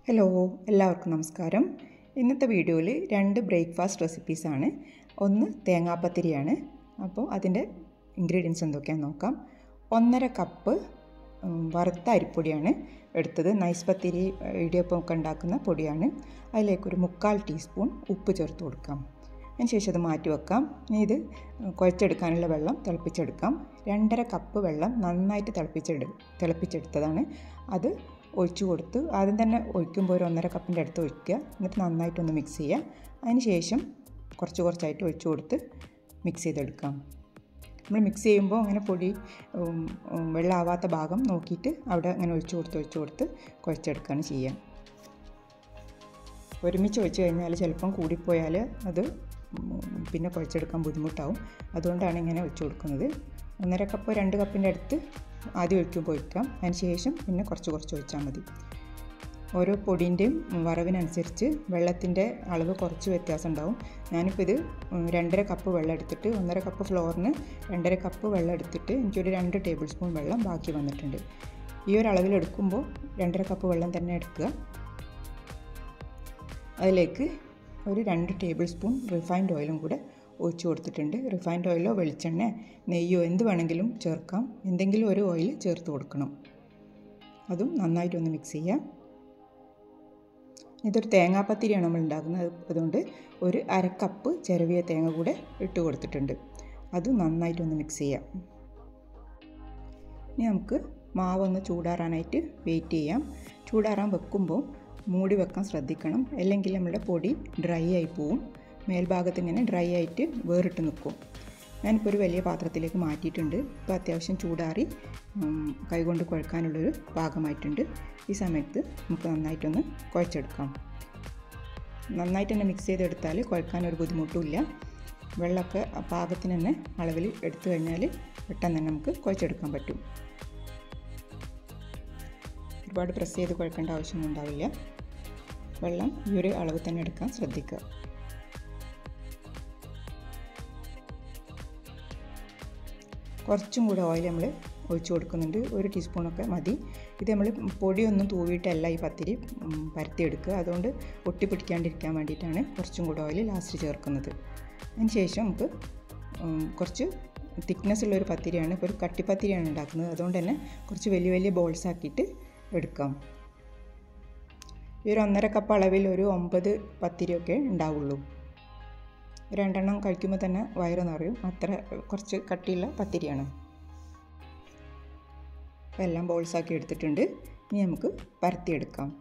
Hello, എല്ലാവർക്കും നമസ്കാരം. ഇന്നത്തെ വീഡിയോയിൽ 2 ബ്രേക്ക്ഫാസ്റ്റ് റെസിപ്പീസാണ്. ഒന്ന് തേങ്ങാപ്പത്തിരിയാണ്. അപ്പോൾ അതിൻ്റെ ഇൻഗ്രീഡിയൻസ് എന്തൊക്കെയാണെന്ന് നോക്കാം. 1.5 കപ്പ് വറുത്ത അരിപ്പൊടിയാണ് എടുത്തത്. നൈസ് പത്തിരി, ഇടിയപ്പം ഒക്കെ ഉണ്ടാക്കുന്ന പൊടിയാണ്. അതിലേക്കൊരു 3/4 ടീസ്പൂൺ ഉപ്പ് ചേർത്ത് കൊടുക്കാം. അതിനുശേഷം അത് മാറ്റി വെക്കാം. ഇനി ഇത് കുഴച്ചെടുക്കാനുള്ള വെള്ളം തിളപ്പിച്ചെടുക്കാം. 2.5 കപ്പ് വെള്ളം നന്നായിട്ട് തിളപ്പിച്ചെടുത്തതാണ്. അത് ഒഴിച്ചു കൊടുത്ത് ആദ്യം തന്നെ ഒഴിക്കുമ്പോൾ ഒരു 1.5 കപ്പിൻ്റെ അടുത്ത് ഒഴിക്കുക. എന്നിട്ട് നന്നായിട്ടൊന്ന് മിക്സ് ചെയ്യുക. അതിന് ശേഷം കുറച്ചായിട്ട് ഒഴിച്ചു കൊടുത്ത് മിക്സ് ചെയ്തെടുക്കാം. നമ്മൾ മിക്സ് ചെയ്യുമ്പോൾ അങ്ങനെ പൊടി വെള്ളമാവാത്ത ഭാഗം നോക്കിയിട്ട് അവിടെ അങ്ങനെ ഒഴിച്ചു കൊടുത്ത് കുഴച്ചെടുക്കുകയാണ് ചെയ്യുക. ഒരുമിച്ച് ഒഴിച്ച് കഴിഞ്ഞാൽ ചിലപ്പം കൂടിപ്പോയാൽ അത് പിന്നെ കുഴച്ചെടുക്കാൻ ബുദ്ധിമുട്ടാവും. അതുകൊണ്ടാണ് ഇങ്ങനെ ഒഴിച്ചു കൊടുക്കുന്നത്. 1.5 കപ്പ് 2 കപ്പിൻ്റെ അടുത്ത് ആദ്യം ഒഴിക്കുമ്പോൾ ഒഴിക്കാം. അതിന് ശേഷം പിന്നെ കുറച്ച് ഒഴിച്ചാൽ മതി. ഓരോ പൊടിൻ്റെയും വറവിനനുസരിച്ച് വെള്ളത്തിൻ്റെ അളവ് കുറച്ച് വ്യത്യാസം ഉണ്ടാവും. ഞാനിപ്പോൾ ഇത് 2.5 കപ്പ് വെള്ളം എടുത്തിട്ട് 1.5 കപ്പ് ഫ്ലോറിന് 2.5 കപ്പ് വെള്ളം എടുത്തിട്ട് എനിക്കൊരു 2 ടേബിൾ സ്പൂൺ വെള്ളം ബാക്കി വന്നിട്ടുണ്ട്. ഈ ഒരു അളവിലെടുക്കുമ്പോൾ 2.5 കപ്പ് വെള്ളം തന്നെ എടുക്കുക. അതിലേക്ക് ഒരു 2 ടേബിൾ സ്പൂൺ റിഫൈൻഡ് ഓയിലും കൂടെ ഒഴിച്ചു കൊടുത്തിട്ടുണ്ട്. റിഫൈൻഡ് ഓയിലോ വെളിച്ചെണ്ണ, നെയ്യോ എന്ത് വേണമെങ്കിലും ചേർക്കാം. എന്തെങ്കിലും ഒരു ഓയിൽ ചേർത്ത് കൊടുക്കണം. അതും നന്നായിട്ടൊന്ന് മിക്സ് ചെയ്യാം. ഇതൊരു തേങ്ങാപ്പത്തിരിയാണ് നമ്മൾ ഉണ്ടാക്കുന്നത്. അതുകൊണ്ട് ഒരു 1/2 കപ്പ് ചിരവിയ തേങ്ങ കൂടെ ഇട്ട് കൊടുത്തിട്ടുണ്ട്. അതും നന്നായിട്ടൊന്ന് മിക്സ് ചെയ്യാം. ഇനി നമുക്ക് മാവൊന്ന് ചൂടാറാനായിട്ട് വെയിറ്റ് ചെയ്യാം. ചൂടാറാൻ വെക്കുമ്പോൾ മൂടി വെക്കാൻ ശ്രദ്ധിക്കണം. അല്ലെങ്കിൽ നമ്മുടെ പൊടി ഡ്രൈ ആയി പോവും. മേൽഭാഗത്ത് ഇങ്ങനെ ഡ്രൈ ആയിട്ട് വേറിട്ട് നിൽക്കും. ഞാനിപ്പോൾ ഒരു വലിയ പാത്രത്തിലേക്ക് മാറ്റിയിട്ടുണ്ട്. ഇപ്പോൾ അത്യാവശ്യം ചൂടാറി കൈകൊണ്ട് കുഴക്കാനുള്ളൊരു പാകമായിട്ടുണ്ട്. ഈ സമയത്ത് നമുക്ക് നന്നായിട്ടൊന്ന് കുഴച്ചെടുക്കാം. നന്നായിട്ട് തന്നെ മിക്സ് ചെയ്തെടുത്താൽ കുഴക്കാനൊരു ബുദ്ധിമുട്ടുമില്ല. വെള്ളമൊക്കെ പാകത്തിന് തന്നെ അളവിൽ എടുത്തു കഴിഞ്ഞാൽ പെട്ടെന്ന് തന്നെ നമുക്ക് കുഴച്ചെടുക്കാൻ പറ്റും. ഒരുപാട് പ്രസ് ചെയ്ത് കുഴക്കേണ്ട ആവശ്യമൊന്നും ഉണ്ടാവില്ല. വെള്ളം ഈ ഒരു അളവ് തന്നെ എടുക്കാൻ ശ്രദ്ധിക്കുക. കുറച്ചും കൂടെ ഓയിൽ നമ്മൾ ഒഴിച്ചു കൊടുക്കുന്നുണ്ട്. 1 ടീസ്പൂണൊക്കെ മതി. ഇത് നമ്മൾ പൊടിയൊന്നും തൂവിയിട്ടല്ല ഈ പത്തിരി പരത്തിയെടുക്കുക. അതുകൊണ്ട് ഒട്ടിപ്പിടിക്കാണ്ടിരിക്കാൻ വേണ്ടിയിട്ടാണ് കുറച്ചും കൂടെ ഓയിൽ ലാസ്റ്റ് ചേർക്കുന്നത്. അതിന് ശേഷം നമുക്ക് കുറച്ച് തിക്നെസ് ഉള്ളൊരു പത്തിരിയാണ്. ഇപ്പോൾ ഒരു കട്ടിപ്പത്തിരിയാണ് ഉണ്ടാക്കുന്നത്. അതുകൊണ്ട് തന്നെ കുറച്ച് വലിയ ബോൾസ് ആക്കിയിട്ട് എടുക്കാം. ഈ ഒരു 1.5 കപ്പ് അളവിൽ ഒരു 9 പത്തിരിയൊക്കെ ഉണ്ടാവുള്ളൂ. 2 എണ്ണം കഴിക്കുമ്പോൾ തന്നെ വയറ് നിറയും. അത്ര കുറച്ച് കട്ടിയുള്ള പത്തിരിയാണ്. അപ്പോൾ എല്ലാം ബോൾസാക്കി എടുത്തിട്ടുണ്ട്. ഇനി നമുക്ക് പരത്തിയെടുക്കാം.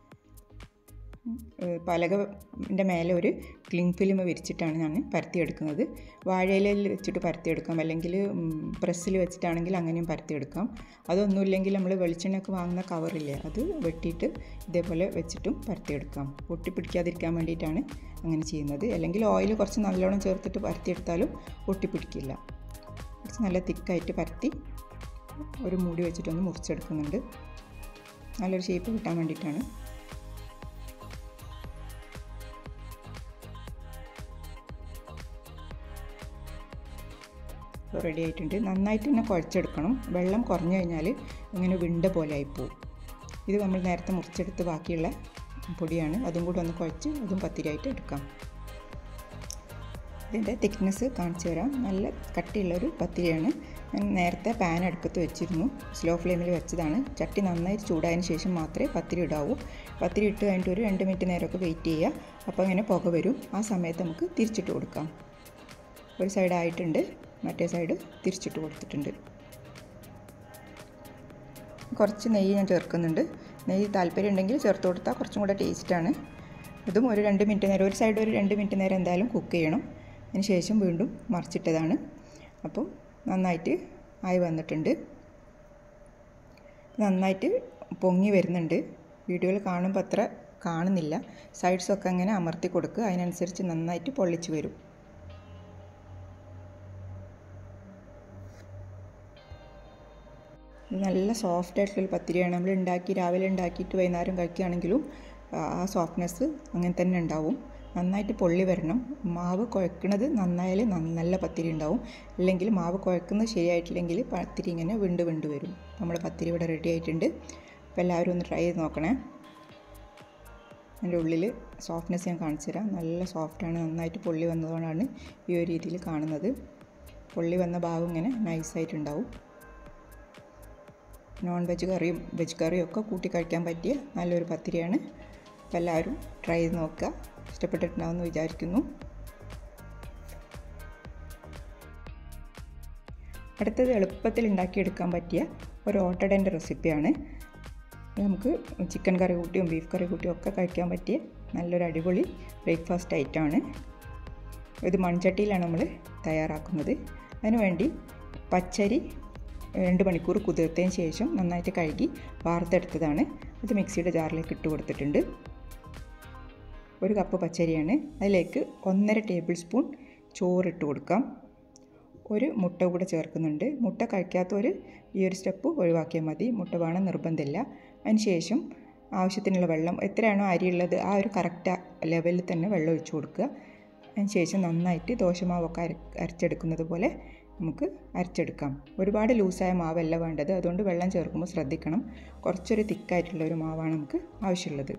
പലകൻ്റെ മേലെ ഒരു ക്ലിങ് ഫിലിം വിരിച്ചിട്ടാണ് ഞാൻ പരത്തിയെടുക്കുന്നത്. വാഴയിലയിൽ വെച്ചിട്ട് പരത്തിയെടുക്കാം, അല്ലെങ്കിൽ പ്രസ്സിൽ വെച്ചിട്ടാണെങ്കിൽ അങ്ങനെയും പരത്തിയെടുക്കാം. അതൊന്നുമില്ലെങ്കിൽ നമ്മൾ വെളിച്ചെണ്ണയൊക്കെ വാങ്ങുന്ന കവറില്ലേ, അത് വെട്ടിയിട്ട് ഇതേപോലെ വെച്ചിട്ടും പരത്തിയെടുക്കാം. ഒട്ടിപ്പിടിക്കാതിരിക്കാൻ വേണ്ടിയിട്ടാണ് അങ്ങനെ ചെയ്യുന്നത്. അല്ലെങ്കിൽ ഓയിൽ കുറച്ച് നല്ലോണം ചേർത്തിട്ട് പരത്തിയെടുത്താലും ഒട്ടിപ്പിടിക്കില്ല. കുറച്ച് നല്ല തിക്കായിട്ട് പരത്തി ഒരു മൂടി വെച്ചിട്ടൊന്ന് മുറിച്ചെടുക്കുന്നുണ്ട്. നല്ലൊരു ഷേപ്പ് കിട്ടാൻ വേണ്ടിയിട്ടാണ്. റെഡി ആയിട്ടുണ്ട്. നന്നായിട്ട് തന്നെ കുഴച്ചെടുക്കണം. വെള്ളം കുറഞ്ഞു കഴിഞ്ഞാൽ ഇങ്ങനെ വിണ്ട പോലെ ആയിപ്പോവും. ഇത് നമ്മൾ നേരത്തെ മുറിച്ചെടുത്ത് ബാക്കിയുള്ള പൊടിയാണ്. അതും കൂടെ ഒന്ന് കുഴച്ച് അതും പത്തിരിയായിട്ട് എടുക്കാം. ഇതിൻ്റെ തിക്നെസ് കാണിച്ചു തരാം. നല്ല കട്ടിയുള്ളൊരു പത്തിരിയാണ്. ഞാൻ നേരത്തെ പാൻ അടുപ്പത്ത് വെച്ചിരുന്നു. സ്ലോ ഫ്ലെയിമിൽ വെച്ചതാണ്. ചട്ടി നന്നായി ചൂടായതിന് ശേഷം മാത്രമേ പത്തിരി ഇടാവൂ. പത്തിരി ഇട്ട് കഴിഞ്ഞിട്ട് ഒരു 2 മിനിറ്റ് നേരമൊക്കെ വെയിറ്റ് ചെയ്യുക. അപ്പോൾ ഇങ്ങനെ പുക വരും. ആ സമയത്ത് നമുക്ക് തിരിച്ചിട്ട് കൊടുക്കാം. ഒരു സൈഡ് ആയിട്ടുണ്ട്, മറ്റേ സൈഡ് തിരിച്ചിട്ട് കൊടുത്തിട്ടുണ്ട്. കുറച്ച് നെയ്യ് ഞാൻ ചേർക്കുന്നുണ്ട്. നെയ്യ് താല്പര്യം ഉണ്ടെങ്കിൽ ചേർത്ത് കൊടുത്താൽ കുറച്ചും കൂടെ ടേസ്റ്റാണ്. ഇതും ഒരു 2 മിനിറ്റ് നേരം, ഒരു സൈഡ് ഒരു 2 മിനിറ്റ് നേരം എന്തായാലും കുക്ക് ചെയ്യണം. അതിന് ശേഷം വീണ്ടും മറിച്ചിട്ടതാണ്. അപ്പോൾ നന്നായിട്ട് ആയി വന്നിട്ടുണ്ട്. നന്നായിട്ട് പൊങ്ങി വരുന്നുണ്ട്. വീഡിയോയിൽ കാണുമ്പോൾ അത്ര കാണുന്നില്ല. സൈഡ്സൊക്കെ അങ്ങനെ അമർത്തി കൊടുക്കുക. അതിനനുസരിച്ച് നന്നായിട്ട് പൊള്ളിച്ച് വരും. നല്ല സോഫ്റ്റ് ആയിട്ടുള്ളൊരു പത്തിരിയാണ്. നമ്മൾ രാവിലെ ഉണ്ടാക്കിയിട്ട് വൈകുന്നേരം കഴിക്കുകയാണെങ്കിലും ആ സോഫ്റ്റ്നെസ് അങ്ങനെ തന്നെ ഉണ്ടാവും. നന്നായിട്ട് പൊള്ളി വരണം. മാവ് കുഴക്കുന്നത് നന്നായാൽ നല്ല പത്തിരി ഉണ്ടാവും. അല്ലെങ്കിൽ മാവ് കുഴക്കുന്നത് ശരിയായിട്ടില്ലെങ്കിൽ പത്തിരി ഇങ്ങനെ വിണ്ട് വരും. നമ്മുടെ പത്തിരി ഇവിടെ റെഡി ആയിട്ടുണ്ട്. അപ്പോൾ എല്ലാവരും ഒന്ന് ട്രൈ ചെയ്ത് നോക്കണേ. അതിൻ്റെ ഉള്ളിൽ സോഫ്റ്റ്നെസ് ഞാൻ കാണിച്ചു തരാം. നല്ല സോഫ്റ്റാണ്, നന്നായിട്ട് പൊള്ളി വന്നതുകൊണ്ടാണ് ഈ ഒരു രീതിയിൽ കാണുന്നത്. പൊള്ളി വന്ന ഭാഗം ഇങ്ങനെ നൈസായിട്ടുണ്ടാവും. നോൺ വെജ് കറിയും വെജ് കറിയും ഒക്കെ കൂട്ടി കഴിക്കാൻ പറ്റിയ നല്ലൊരു പത്തിരിയാണ്. അപ്പോൾ എല്ലാവരും ട്രൈ ചെയ്ത് നോക്കുക. ഇഷ്ടപ്പെട്ടിട്ടുണ്ടാവുമെന്ന് വിചാരിക്കുന്നു. അടുത്തത് എളുപ്പത്തിൽ ഉണ്ടാക്കിയെടുക്കാൻ പറ്റിയ ഒരു ഓട്ടടേൻ്റെ റെസിപ്പിയാണ്. നമുക്ക് ചിക്കൻ കറി കൂട്ടിയും ബീഫ് കറി കൂട്ടിയും ഒക്കെ കഴിക്കാൻ പറ്റിയ നല്ലൊരു അടിപൊളി ബ്രേക്ക്ഫാസ്റ്റ് ഐറ്റമാണ്. ഇത് മൺചട്ടിയിലാണ് നമ്മൾ തയ്യാറാക്കുന്നത്. അതിനുവേണ്ടി പച്ചരി 2 മണിക്കൂർ കുതിർത്തതിന് ശേഷം നന്നായിട്ട് കഴുകി വാർത്തെടുത്തതാണ്. അത് മിക്സിയുടെ ജാറിലേക്ക് ഇട്ട് കൊടുത്തിട്ടുണ്ട്. 1 കപ്പ് പച്ചരിയാണ്. അതിലേക്ക് 1.5 ടേബിൾ സ്പൂൺ ചോറിട്ട് കൊടുക്കാം. 1 മുട്ട കൂടെ ചേർക്കുന്നുണ്ട്. മുട്ട കഴിക്കാത്തവർ ഈ ഒരു സ്റ്റെപ്പ് ഒഴിവാക്കിയാൽ മതി. മുട്ട വേണം നിർബന്ധമില്ല. അതിനുശേഷം ആവശ്യത്തിനുള്ള വെള്ളം, എത്രയാണോ അരിയുള്ളത് ആ ഒരു കറക്റ്റ് ലെവലിൽ തന്നെ വെള്ളം ഒഴിച്ചു കൊടുക്കുക. അതിനുശേഷം നന്നായിട്ട് ദോശമാവൊക്കെ അരച്ചെടുക്കുന്നത് പോലെ നമുക്ക് അരച്ചെടുക്കാം. ഒരുപാട് ലൂസായ മാവല്ല വേണ്ടത്, അതുകൊണ്ട് വെള്ളം ചേർക്കുമ്പോൾ ശ്രദ്ധിക്കണം. കുറച്ചൊരു തിക്കായിട്ടുള്ള ഒരു മാവാണ് നമുക്ക് ആവശ്യമുള്ളത്.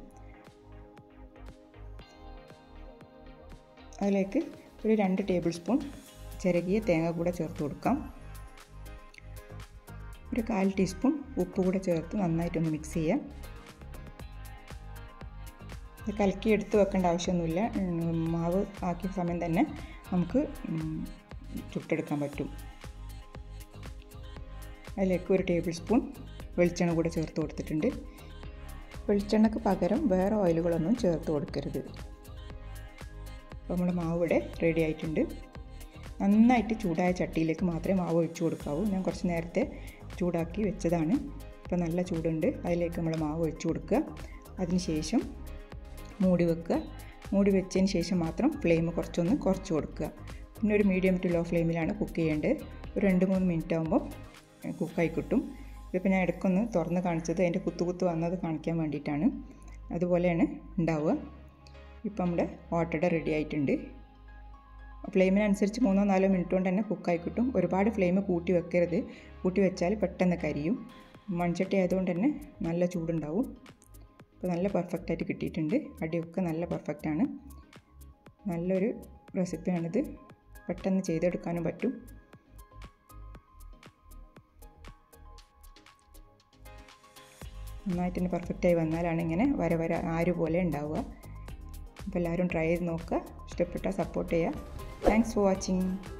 അതിലേക്ക് ഒരു 2 ടേബിൾ സ്പൂൺ ചിരകിയ തേങ്ങ കൂടെ ചേർത്ത് കൊടുക്കാം. ഒരു 1/4 ടീസ്പൂൺ ഉപ്പ് കൂടെ ചേർത്ത് നന്നായിട്ടൊന്ന് മിക്സ് ചെയ്യാം. കലക്കി എടുത്ത് വെക്കേണ്ട ആവശ്യമൊന്നുമില്ല. മാവ് ആക്കിയ സമയം തന്നെ നമുക്ക് ചുട്ടെടുക്കാൻ പറ്റും. അതിലേക്ക് 1 ടേബിൾ സ്പൂൺ വെളിച്ചെണ്ണ കൂടെ ചേർത്ത് കൊടുത്തിട്ടുണ്ട്. വെളിച്ചെണ്ണയ്ക്ക് പകരം വേറെ ഓയിലുകളൊന്നും ചേർത്ത് കൊടുക്കരുത്. അപ്പോൾ നമ്മുടെ മാവ് ഇവിടെ റെഡി ആയിട്ടുണ്ട്. നന്നായിട്ട് ചൂടായ ചട്ടിയിലേക്ക് മാത്രമേ മാവ് ഒഴിച്ചു കൊടുക്കാവൂ. ഞാൻ കുറച്ച് നേരത്തെ ചൂടാക്കി വെച്ചതാണ്. ഇപ്പോൾ നല്ല ചൂടുണ്ട്. അതിലേക്ക് നമ്മൾ മാവ് ഒഴിച്ചു കൊടുക്കുക. അതിനുശേഷം മൂടി വെക്കുക. മൂടി വെച്ചതിന് ശേഷം മാത്രം ഫ്ലെയിം കുറച്ചൊന്ന് കുറച്ച് കൊടുക്കുക. പിന്നെ ഒരു മീഡിയം ടു ലോ ഫ്ലെയിമിലാണ് കുക്ക് ചെയ്യേണ്ടത്. ഒരു 2-3 മിനിറ്റ് ആകുമ്പോൾ കുക്കായി കിട്ടും. ഇതിപ്പോൾ ഞാൻ ഇടയ്ക്കൊന്ന് തുറന്ന് കാണിച്ചത് അതിൻ്റെ കുത്തു വന്നത് കാണിക്കാൻ വേണ്ടിയിട്ടാണ്. അതുപോലെയാണ് ഉണ്ടാവുക. ഇപ്പം നമ്മുടെ ഓട്ടട റെഡി ആയിട്ടുണ്ട്. ഫ്ലെയിമിനനുസരിച്ച് 3-4 മിനിറ്റ് കൊണ്ട് തന്നെ കുക്കായി കിട്ടും. ഒരുപാട് ഫ്ലെയിം കൂട്ടി വെക്കരുത്. കൂട്ടി വെച്ചാൽ പെട്ടെന്ന് കരിയും. മൺചട്ടി ആയതുകൊണ്ട് തന്നെ നല്ല ചൂടുണ്ടാവും. ഇപ്പോൾ നല്ല പെർഫെക്റ്റായിട്ട് കിട്ടിയിട്ടുണ്ട്. അടിയൊക്കെ നല്ല പെർഫെക്റ്റാണ്. നല്ലൊരു റെസിപ്പിയാണിത്. പെട്ടെന്ന് ചെയ്തെടുക്കാനും പറ്റും. നന്നായിട്ട് തന്നെ പെർഫെക്റ്റായി വന്നാലാണ് ഇങ്ങനെ വര ആര് പോലെ ഉണ്ടാവുക. അപ്പോൾ എല്ലാവരും ട്രൈ ചെയ്ത് നോക്കുക. ഇഷ്ടപ്പെട്ടാൽ സപ്പോർട്ട് ചെയ്യുക. Thanks for watching.